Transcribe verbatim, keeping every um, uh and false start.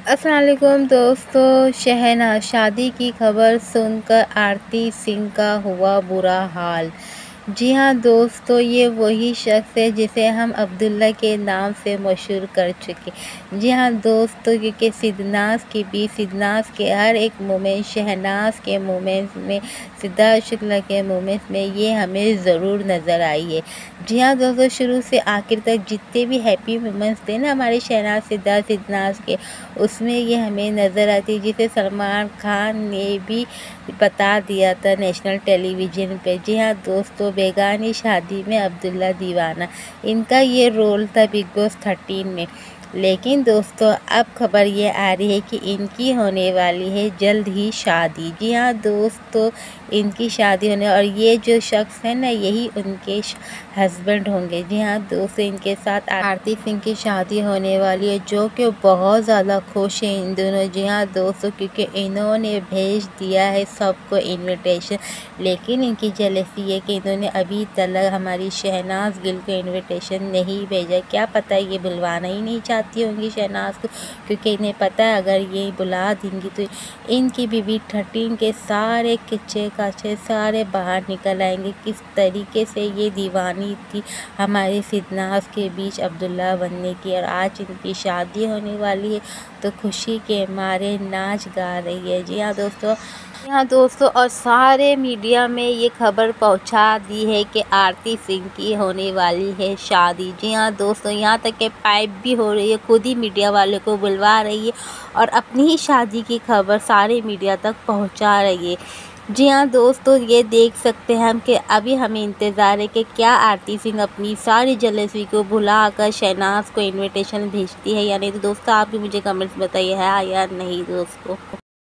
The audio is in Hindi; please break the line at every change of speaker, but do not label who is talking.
अस्सलाम वालेकुम दोस्तों, शहनाज शादी की खबर सुनकर आरती सिंह का हुआ बुरा हाल। जी हाँ दोस्तों, ये वही शख्स है जिसे हम अब्दुल्ला के नाम से मशहूर कर चुके। जी हाँ दोस्तों, क्योंकि सिद्धनाज़ की भी सिद्धनाज़ के हर एक मोमेंट, शहनाज के मोमेंट्स में, सिद्धार्थ शुक्ला के मोमेंट्स में ये हमें ज़रूर नज़र आई है। जी हाँ दोस्तों, शुरू से आखिर तक जितने भी हैप्पी मोमेंट्स थे ना हमारे शहनाज सिद्धार्थ सिद्धनाज़ के, उसमें ये हमें नज़र आती, जिसे सलमान खान ने भी बता दिया था नेशनल टेलीविज़न पे। जी हाँ दोस्तों, बेगानी शादी में अब्दुल्ला दीवाना, इनका ये रोल था बिग बॉस थर्टीन में। लेकिन दोस्तों, अब खबर ये आ रही है कि इनकी होने वाली है जल्द ही शादी। जी हाँ दोस्तों, इनकी शादी होने और ये जो शख्स है ना, यही उनके हस्बैंड होंगे। जी हाँ दोस्तों, इनके साथ आरती सिंह की शादी होने वाली है, जो कि बहुत ज़्यादा खुश हैं इन दोनों। जी हाँ दोस्तों, क्योंकि इन्होंने भेज दिया है सबको इनविटेशन, लेकिन इनकी जेलसी है कि इन्होंने अभी तक हमारी शहनाज गिल को इनविटेशन नहीं भेजा। क्या पता ये बुलवाना ही नहीं चाहती होंगी शहनाज को, क्योंकि इन्हें पता है अगर ये बुला देंगी तो इनकी बीवी थर्टीन के सारे किच्चे काचे सारे बाहर निकल आएंगे। किस तरीके से ये दीवानी थी हमारे सिद्धनाज़ के बीच अब्दुल्ला बनने की, और आज इनकी शादी होने वाली है तो खुशी के मारे नाच गा रही है। जी हाँ दोस्तों, यहाँ दोस्तों और सारे मीडिया में ये खबर पहुंचा दी है कि आरती सिंह की होने वाली है शादी। जी हाँ दोस्तों, यहाँ तक के पाइप भी हो रही है, खुद ही मीडिया वालों को बुलवा रही है और अपनी ही शादी की खबर सारे मीडिया तक पहुंचा रही है। जी हाँ दोस्तों, ये देख सकते हैं हम कि अभी हमें इंतज़ार है कि क्या आरती सिंह अपनी सारी जेलसी को भुलाकर शहनाज को इनविटेशन भेजती है या नहीं। तो दोस्तों, आप भी मुझे कमेंट्स बताइए है या नहीं दोस्तों।